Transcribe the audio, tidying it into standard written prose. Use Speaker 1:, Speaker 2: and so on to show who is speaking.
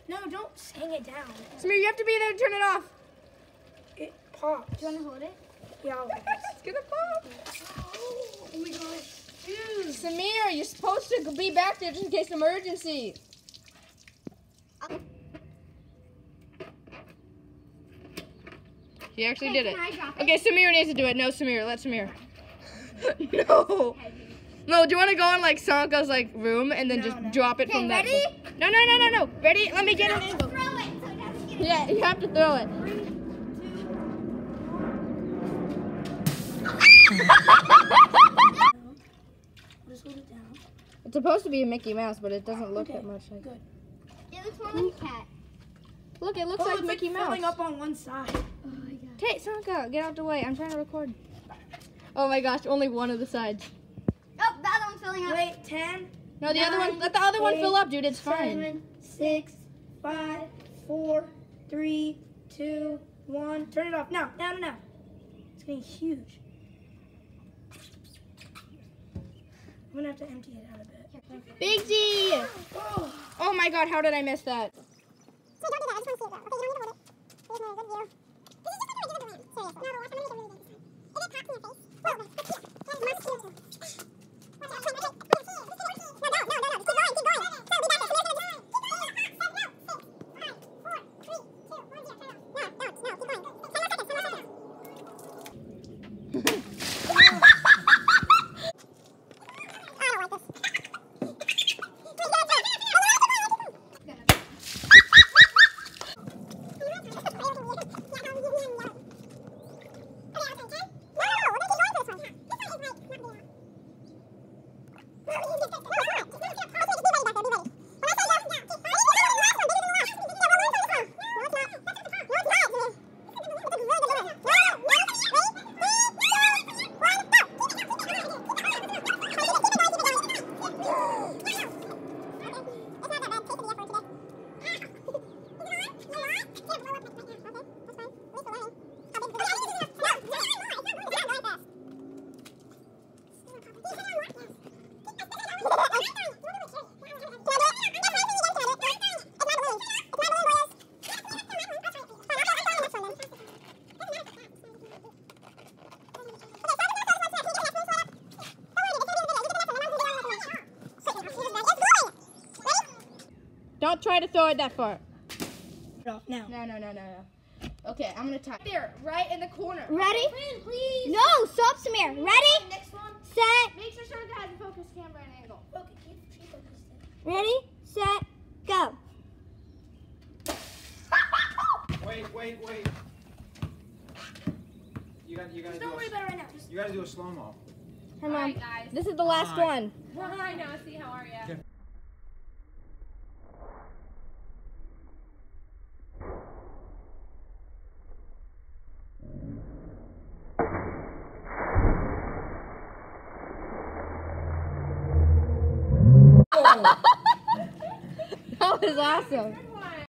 Speaker 1: No, don't hang it down.
Speaker 2: Samir, you have to be there to turn it off.
Speaker 1: It pops.
Speaker 3: Do you want to hold it?
Speaker 1: Yeah, I'll hold this.
Speaker 2: It's gonna pop.
Speaker 1: Oh my gosh. Dude.
Speaker 2: Samir, you're supposed to be back there just in case of emergency. He actually did it. Okay, Samir needs to do it. No, Samir. Let Samir. No. No, do you want to go in like Sanka's like room and then just drop it from that?
Speaker 3: Ready?
Speaker 2: No. Ready? Let me get an angle.
Speaker 3: Throw it so it doesn't get
Speaker 2: Yeah, you have to throw it.
Speaker 1: 3, 2, 1. Just hold it down.
Speaker 2: It's supposed to be a Mickey Mouse, but it doesn't look that much like.
Speaker 1: Good.
Speaker 3: It looks more like a cat.
Speaker 2: Look, it looks like
Speaker 1: it's
Speaker 2: Mickey Mouse.
Speaker 1: filling up on one side.
Speaker 3: Oh my god.
Speaker 2: Hey, Sanka, get out the way. I'm trying to record. Oh my gosh, only one of the sides.
Speaker 3: Oh, the other one's filling up.
Speaker 1: Wait, 10.
Speaker 2: No, the other one. Let the other one fill up, dude. It's fine.
Speaker 1: 7, 6, 5, 4, 3, 2, 1. Turn it off. No. It's getting huge. I'm gonna have to empty it out a bit.
Speaker 2: Big Z! Oh my god, how did I miss that? Don't try to throw it that far.
Speaker 1: Now.
Speaker 2: No. Okay, I'm gonna tie. There, right in the corner.
Speaker 3: Ready?
Speaker 2: Please.
Speaker 3: No, stop, Samir. Ready?
Speaker 2: Next one.
Speaker 3: Set.
Speaker 2: Make sure Sharka has a focus camera and angle.
Speaker 1: Okay, keep focused.
Speaker 3: Ready? Set. Go.
Speaker 4: Wait. You gotta
Speaker 1: Don't worry about it right now.
Speaker 4: You gotta do a slow-mo.
Speaker 2: Come on.
Speaker 5: Alright, guys.
Speaker 2: This is the last one.
Speaker 5: Hi, Nosy. How are you?
Speaker 2: That was awesome.